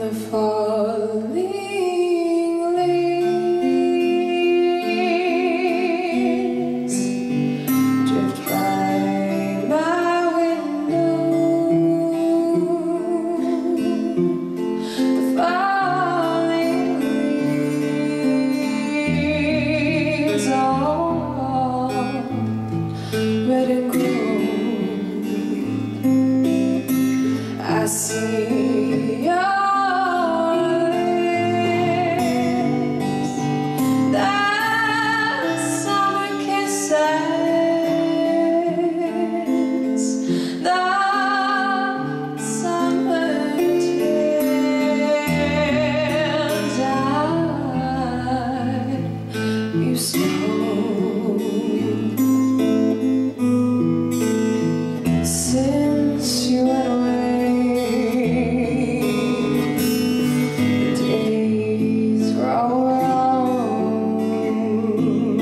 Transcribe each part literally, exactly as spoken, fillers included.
the falling leaves drift by my window. The falling leaves are red and gold. I see your since you went away, the days grow long,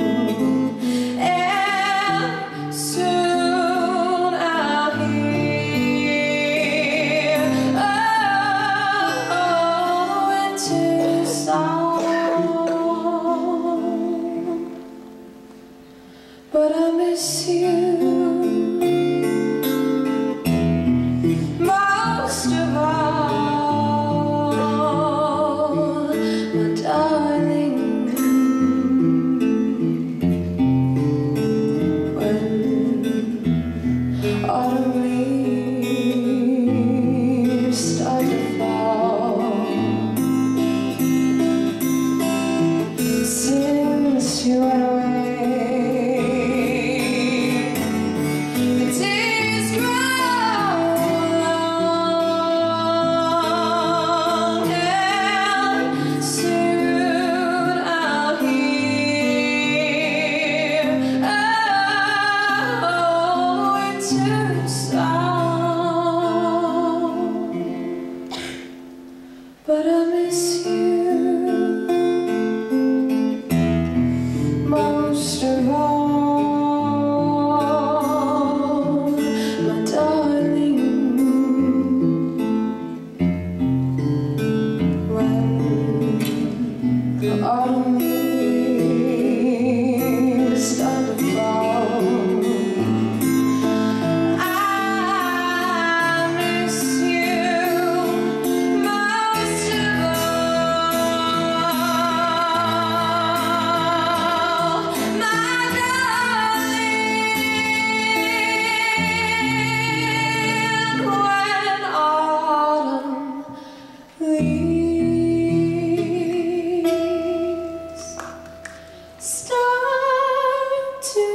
and soon I'll hear oh, winter song, but I miss you most of all, my darling. When autumn leaves start to fall, since you went away, but I miss you most of all, my darling. When the autumn leaves start to fall, start to